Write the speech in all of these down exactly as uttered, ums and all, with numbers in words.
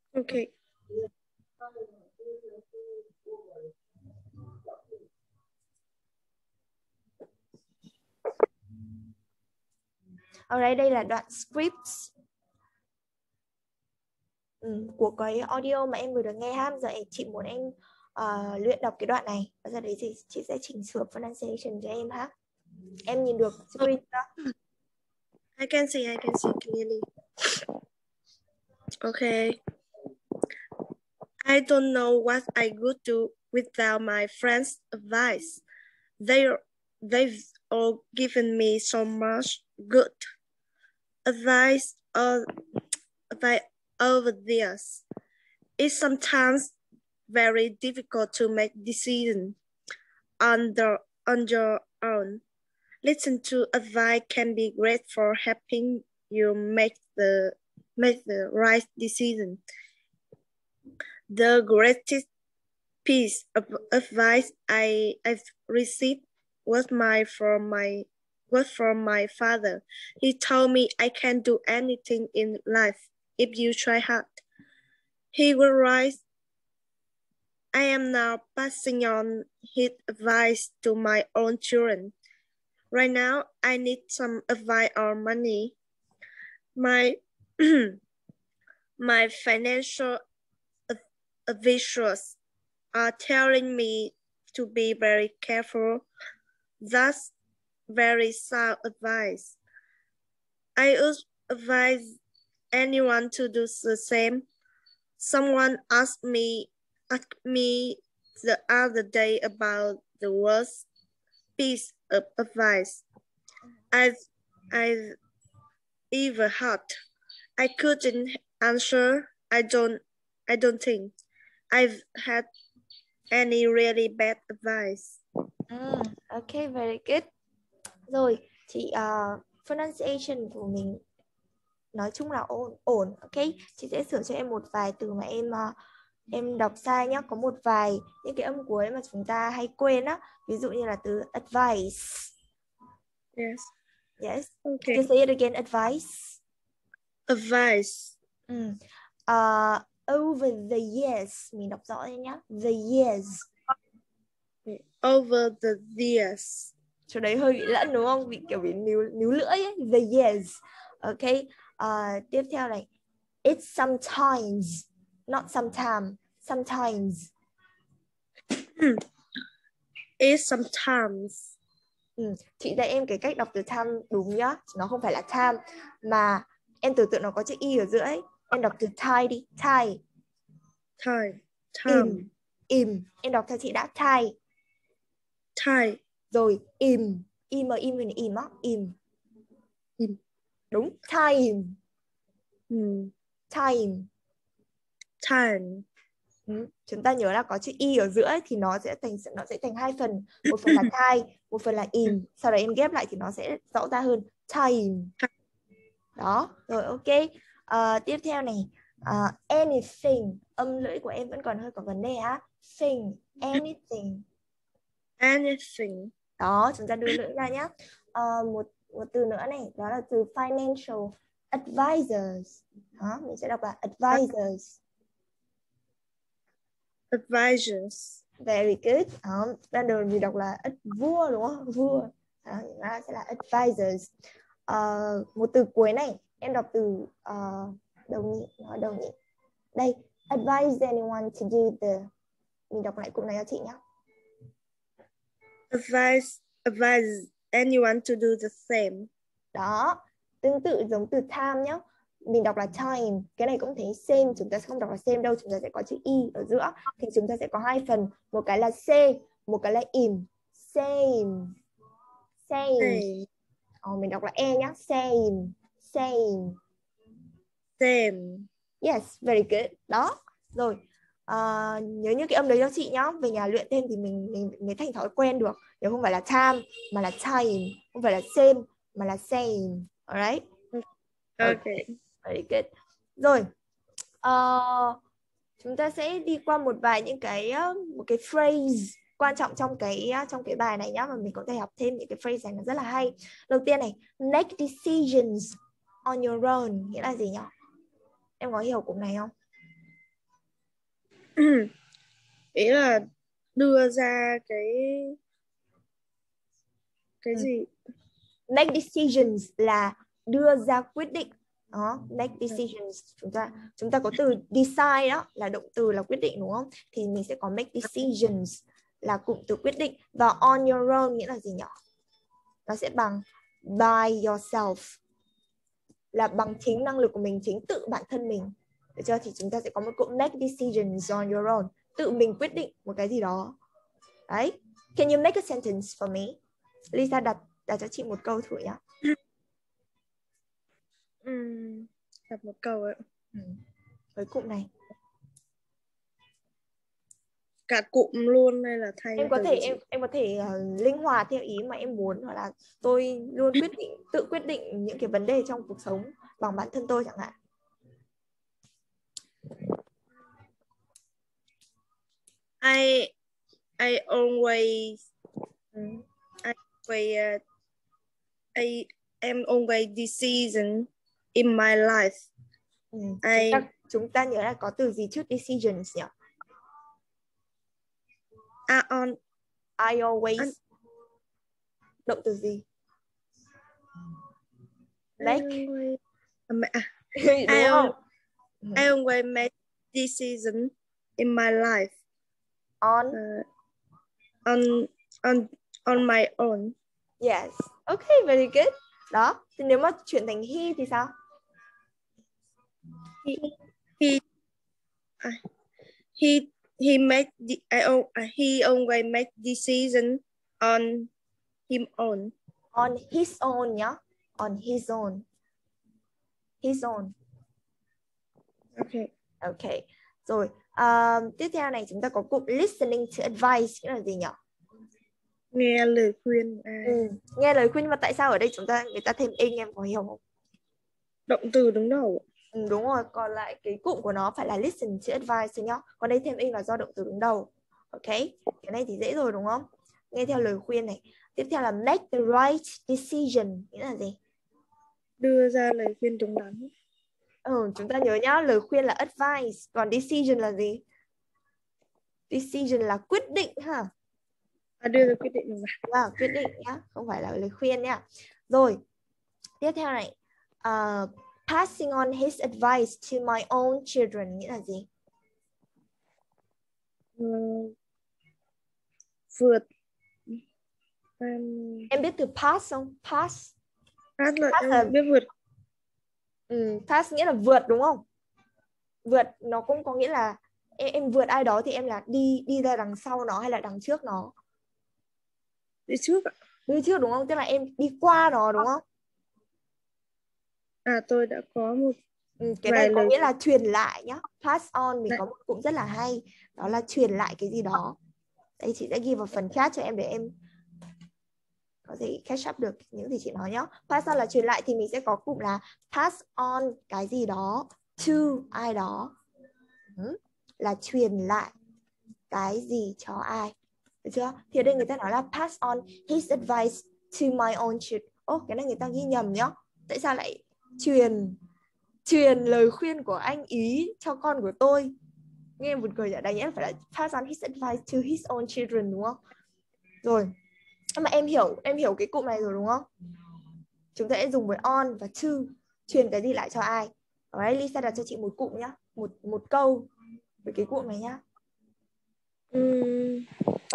Okay. Alright, đây là đoạn scripts ừ, của cái audio mà em vừa được nghe ha. Giờ chị muốn em uh, luyện đọc cái đoạn này. Và sau đấy thì chị sẽ chỉnh sửa pronunciation cho em ha. Em nhìn được screen chưa? I can see, I can see clearly. Okay. I don't know what I would do without my friends' advice. They, they've all given me so much good advice, uh, advice over the years. It's sometimes very difficult to make decisions on, the, on your own. Listen to advice can be great for helping you make the make the right decision. The greatest piece of advice I I've received was my from my was from my father. He told me I can do anything in life if you try hard. He was right. I am now passing on his advice to my own children. Right now, I need some advice on money. My my financial advisors are telling me to be very careful. That's very sound advice. I would advise anyone to do the same. Someone asked me asked me the other day about the worst piece of advice I've, I've ever had. I couldn't answer. I don't I don't think I've had any really bad advice. Mm, ok, very good. Rồi, chị uh, pronunciation của mình nói chung là ổn, ổn. Ok, chị sẽ sửa cho em một vài từ mà em uh, em đọc sai nhá. Có một vài những cái âm cuối mà chúng ta hay quên á. Ví dụ như là từ advice. Yes. Yes. Okay. Can you say it again? Advice. Advice. Mm. Uh, over the years. Mình đọc rõ nhá. The years. Over the years. Chỗ đấy hơi bị lẫn đúng không? Bị kiểu bị níu, níu lưỡi ấy. The years. Ok. Uh, tiếp theo này. It's sometimes. Not sometime. Sometimes. It's sometimes. Ừ. Chị dạy em cái cách đọc từ time đúng nhá. Nó không phải là time. Mà em tưởng tượng nó có chữ y ở giữa ấy. Em đọc từ tie đi. Tie. Time. Im. Time. Im. Em đọc theo chị đã. Tie. Time. Rồi im. Im mà im hình im á. Im. Im. Đúng. Time. Mm. Time. Time. Ừ. Chúng ta nhớ là có chữ y ở giữa ấy, thì nó sẽ thành nó sẽ thành hai phần, một phần là tie, một phần là im. Sau đó em ghép lại thì nó sẽ rõ ra hơn. Time. Đó. Rồi ok. Uh, tiếp theo này. Uh, anything. Âm lưỡi của em vẫn còn hơi có vấn đề á. Thing. Anything. Anything. Đó, chúng ta đưa lưỡi ra nhé. Uh, một một từ nữa này, đó là từ financial advisors. Đó, mình sẽ đọc là advisors. Advisors. Very good. Đó, ban đầu mình đọc là vua đúng không? Vua. Đó, nó sẽ là advisors. Uh, một từ cuối này, em đọc từ uh, đầu nhị, nói đầu nhị. Đây, advise anyone to do the. Mình đọc lại cụm này cho chị nhé. Advise, advise anyone to do the same. Đó, tương tự giống từ time nhé. Mình đọc là time, cái này cũng thấy same, chúng ta sẽ không đọc là same đâu, chúng ta sẽ có chữ y ở giữa, thì chúng ta sẽ có hai phần, một cái là c, một cái là im. Same. Same. Same. Ờ, mình đọc là e nhé. Same. Same. Same. Yes, very good. Đó. Rồi. Uh, nhớ những cái âm đấy cho chị nhá. Về nhà luyện thêm thì mình, mình mới thành thói quen được. Nếu không phải là time mà là time, không phải là same mà là same. Alright. Okay. Very good. Rồi. Uh, chúng ta sẽ đi qua một vài những cái một cái phrase quan trọng trong cái trong cái bài này nhá, mà mình có thể học thêm những cái phrase này nó rất là hay. Đầu tiên này, make decisions on your own nghĩa là gì nhỉ? Em có hiểu cụm này không? Ý là đưa ra cái cái Ừ. gì? Make decisions là đưa ra quyết định. Đó, make decisions, chúng ta chúng ta có từ decide, đó là động từ là quyết định đúng không? Thì mình sẽ có make decisions là cụm từ quyết định, và on your own nghĩa là gì nhỉ? Nó sẽ bằng by yourself, là bằng chính năng lực của mình, chính tự bản thân mình. Được chưa? Thì chúng ta sẽ có một cụm make decisions on your own, tự mình quyết định một cái gì đó. Đấy. Can you make a sentence for me? Lisa đặt đặt cho chị một câu thử nhá. Uhm, đặt một câu ạ. Ừ. Với cụm này. Cả cụm luôn hay là thay Em có từ thể gì? em em có thể uh, linh hoạt theo ý mà em muốn, hoặc là tôi luôn quyết định tự quyết định những cái vấn đề trong cuộc sống bằng bản thân tôi chẳng hạn. I I always Ừ. I always uh, I am always decision in my life. Ừ. I Chúng ta chúng ta nhớ là có từ gì trước decisions nhỉ? are on I always. an, Động từ gì? I Make. always, à, Đúng I, không? al- I always make decision in my life On. uh, on on on my own. Yes. Okay, very good. Đó. Thì nếu mà chuyển thành he thì sao? He he uh, he he make the, I, uh, he always make decision on him own. On his own nhá. On his own. His own. Okay. Ok. Rồi. Um, tiếp theo này chúng ta có cụm listening to advice, nghĩa là gì nhỉ? Nghe lời khuyên ai? Ừ. Nghe lời khuyên, mà tại sao ở đây chúng ta người ta thêm ing, em có hiểu không? Động từ đứng đầu. Ừ, đúng rồi, còn lại cái cụm của nó phải là listen to advice thôi nhá. Còn đây thêm ing là do động từ đứng đầu. Ok, cái này thì dễ rồi đúng không? Nghe theo lời khuyên này. Tiếp theo là make the right decision, nghĩa là gì? Đưa ra lời khuyên đúng đắn. Ừ, chúng ta nhớ nhá, lời khuyên là advice, còn decision là gì? Decision là quyết định ha. À, đưa ra quyết định đúng đắn. Wow, quyết định nhá, không phải là lời khuyên nhá. Rồi, tiếp theo này. Uh, passing on his advice to my own children, nghĩa là gì? Uh, vượt um, Em biết từ pass không? Pass. pass là Pass em là biết vượt. ừ, pass nghĩa là vượt đúng không? Vượt nó cũng có nghĩa là em, em vượt ai đó thì em là đi đi ra đằng sau nó hay là đằng trước nó? Đi trước ạ. Đi trước đúng không? Tức là em đi qua nó đúng không? À, tôi đã có một Ừ, cái vài này có lời nghĩa là truyền lại nhá. Pass on mình này. có một cụm rất là hay, đó là truyền lại cái gì đó. Đây chị sẽ ghi vào phần chat cho em để em có thể catch up được những gì chị nói nhá. Pass on là truyền lại thì mình sẽ có cụm là pass on cái gì đó to ai đó. Ừ, là truyền lại cái gì cho ai. Được chưa? Thì ở đây người ta nói là pass on his advice to my own children. Ô, oh, cái này người ta ghi nhầm nhá. Tại sao lại truyền truyền lời khuyên của anh ý cho con của tôi? Nghe buồn cười nhỉ, đáng nhẽ phải là pass on his advice to his own children đúng không? Rồi. Nhưng mà em hiểu em hiểu cái cụm này rồi đúng không? Chúng ta sẽ dùng với on và to, truyền cái gì lại cho ai. Đấy, Lisa đặt cho chị một cụm nhá, một một câu với cái cụm này nhá. Um,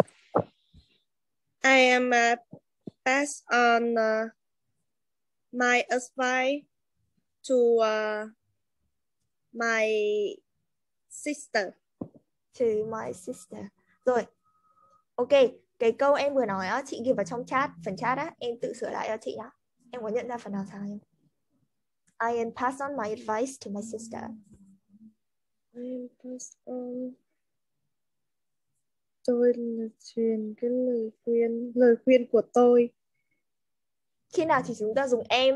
I am uh, pass on uh, my advice to uh, my sister. To my sister. Rồi. Ok, cái câu em vừa nói á, chị ghi vào trong chat, phần chat á, em tự sửa lại cho chị nhá. Em có nhận ra phần nào sai không? I am pass on my advice to my sister. I am pass on. Tôi là truyền cái lời khuyên, lời khuyên của tôi. Khi nào thì chúng ta dùng em?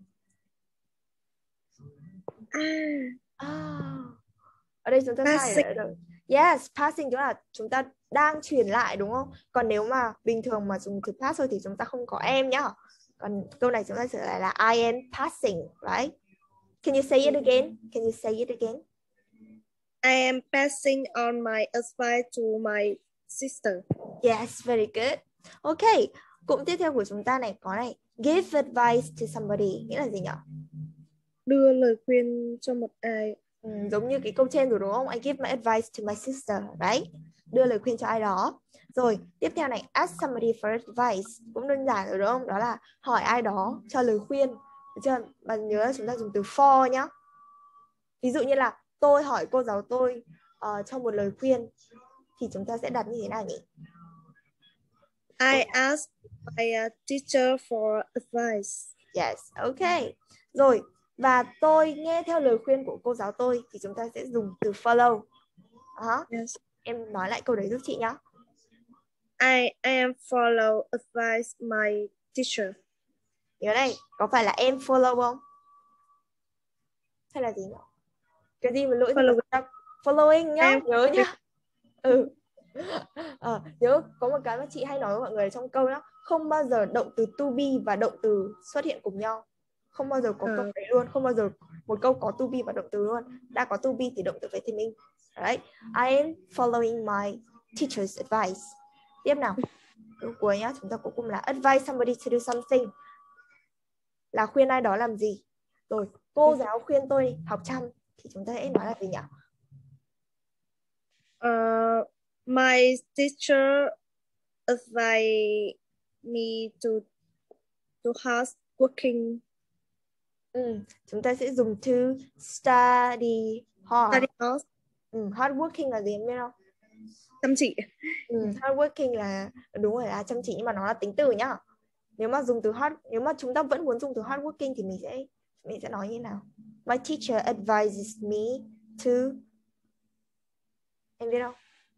À, Ah. Ở đây chúng ta sai passing. ở đâu? Yes, passing tức là chúng ta đang truyền lại đúng không? Còn nếu mà bình thường mà dùng từ pass thôi thì chúng ta không có em nhá. Còn câu này chúng ta sửa lại là I am passing, right? Can you say it again? Can you say it again? I am passing on my advice to my sister. Yes, very good. Ok, cụm tiếp theo của chúng ta này có này, give advice to somebody, nghĩa là gì nhỉ? Đưa lời khuyên cho một ai. Ừ, giống như cái câu trên rồi đúng không? I give my advice to my sister, right? Đưa lời khuyên cho ai đó. Rồi, tiếp theo này, ask somebody for advice. Cũng đơn giản rồi đúng không? Đó là hỏi ai đó cho lời khuyên. Được chưa? Bạn nhớ chúng ta dùng từ for nhá. Ví dụ như là tôi hỏi cô giáo tôi uh, cho một lời khuyên thì chúng ta sẽ đặt như thế nào nhỉ? I ask my uh, teacher for advice. Yes, ok. Rồi, và tôi nghe theo lời khuyên của cô giáo tôi thì chúng ta sẽ dùng từ follow. Uh-huh. Yes. Em nói lại câu đấy giúp chị nhé. I am follow advice my teacher. Nhớ này, có phải là em follow không? Hay là gì nhỉ? Cái gì mà lỗi Follow. Following nhá, Em... nhớ nhá. Ừ. À, nhớ có một cái mà chị hay nói với mọi người trong câu đó, không bao giờ động từ to be và động từ xuất hiện cùng nhau. Không bao giờ có câu đấy luôn, không bao giờ một câu có to be và động từ luôn. Đã có to be thì động từ phải thêm in. Right? I am following my teacher's advice. Tiếp nào. Câu cuối nhá, chúng ta cuối cùng là advise somebody to do something. Là khuyên ai đó làm gì. Rồi, cô giáo khuyên tôi học chăm thì chúng ta sẽ nói là gì nhỉ? Uh, my teacher advised me to to hard working. Ừ, chúng ta sẽ dùng to study hard. Study hard. Ừ, hard working là gì em biết không? Chăm chỉ. Ừ, hard working là đúng rồi, là chăm chỉ, nhưng mà nó là tính từ nhá. Nếu mà dùng từ hard, nếu mà chúng ta vẫn muốn dùng từ hard working thì mình sẽ mình sẽ nói như nào? My teacher advises me to, em biết không?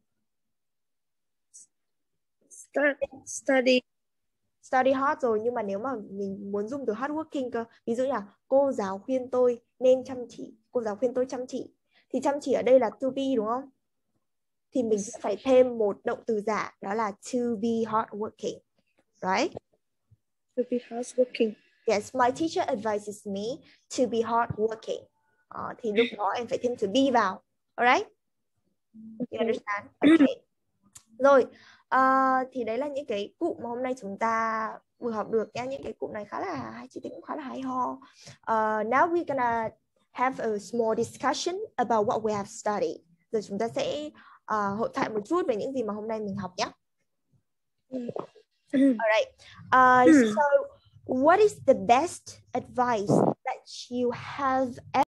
Study. Study hard rồi, nhưng mà nếu mà mình muốn dùng từ hard working cơ, ví dụ như là cô giáo khuyên tôi nên chăm chỉ, cô giáo khuyên tôi chăm chỉ, thì chăm chỉ ở đây là to be đúng không? Thì mình sẽ phải thêm một động từ giả, đó là to be hard working, right? To be hard working. Yes, my teacher advises me to be hard working. Ờ, thì lúc đó em phải thêm to be vào, alright? You understand? Okay. Rồi, uh, thì đấy là những cái cụm mà hôm nay chúng ta vừa học được nha. Những cái cụm này khá là hay, chị thấy cũng khá là hay ho. Uh, now we're gonna have a small discussion about what we have studied. Rồi chúng ta sẽ uh, hội thoại một chút về những gì mà hôm nay mình học nhé. Alright. Uh, so, what is the best advice that you have ever